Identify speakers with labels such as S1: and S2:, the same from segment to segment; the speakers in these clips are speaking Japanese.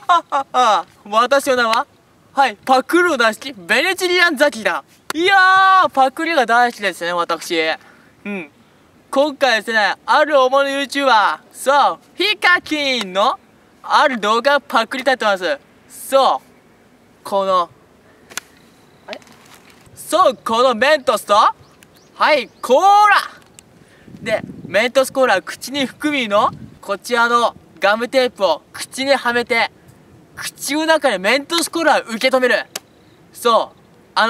S1: はは私の名は、はい、パクるの大好き、ベネチリアンザキだ。いやー、パクリが大好きですね、私。今回ですね、ある大物 YouTuber、そう、ヒカキンの、ある動画をパクりたいと思います。そう、この、このメントスと、はい、コーラで、メントスコーラを口に含みの、こちらのガムテープを口にはめて、口の中でメントスコーラを受け止める。そう、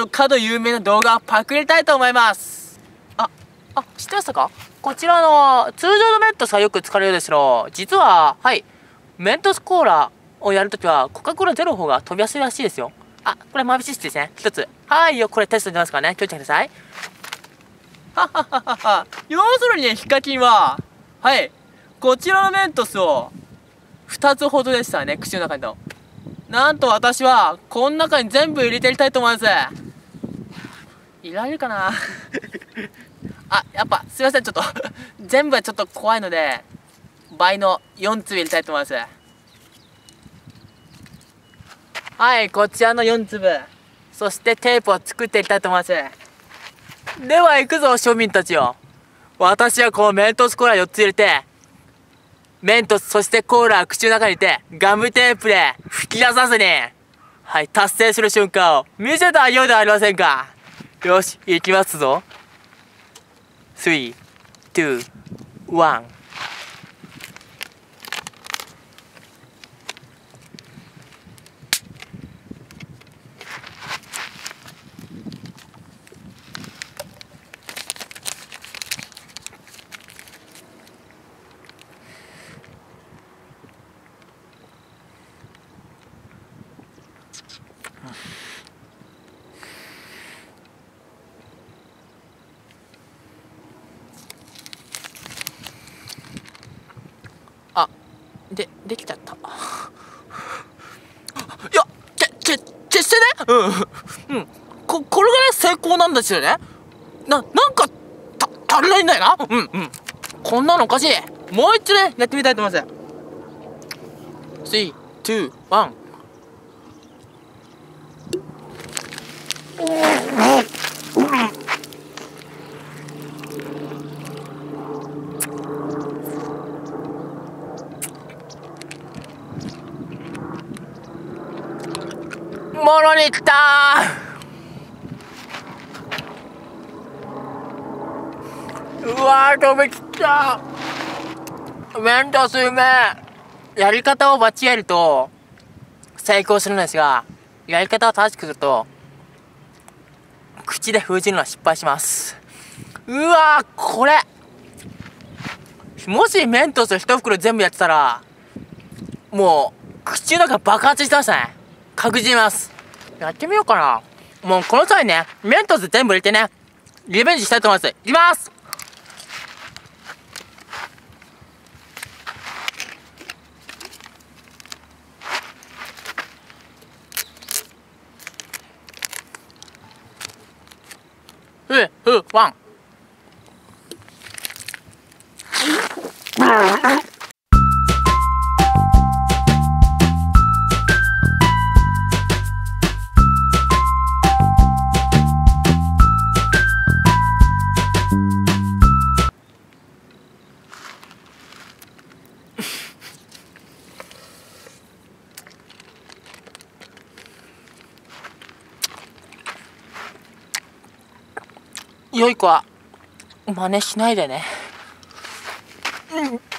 S1: かの有名な動画をパクりたいと思います。知ってましたか？こちらの通常のメントスがよく使われるですけど、実は、はい、メントスコーラをやるときは、コカ・コーラゼロの方が飛びやすいらしいですよ。これマービシスですね。一つ。はいよ、これテストでますからね。気をつけてください。要するにね、ヒカキンは、はい、こちらのメントスを、2つほどでしたね、口の中にと。なんと私は、この中に全部入れてやりたいと思います。いられるかなやっぱ、すいません、ちょっと全部はちょっと怖いので、倍の4粒入れたいと思います。はい、こちらの4粒。そしてテープを作っていきたいと思います。では行くぞ、庶民たちよ。私はこのメントスコーラ4つ入れて、メントス、そしてコーラを口の中に入れて、ガムテープで吹き出さずに、はい、達成する瞬間を見せてあげようではありませんか。よし、行きますぞ。3、2、1。できちゃった。いや、決してね、これぐらい成功なんですよね。なんか、足りないんだよな。こんなのおかしい。もう一度ね、やってみたいと思います。3、2、1。もろに来たー。うわー、飛び切った。メントスうめえ。やり方を間違えると成功するんですが、やり方を正しくすると口で封じるのは失敗します。うわー、これもしメントス一袋全部やってたら、もう口の中爆発してましたね。確実にます。やってみようかな。もうこの際ね、メントス全部入れてね、リベンジしたいと思います。いきます。ワン。良い子は真似しないでね。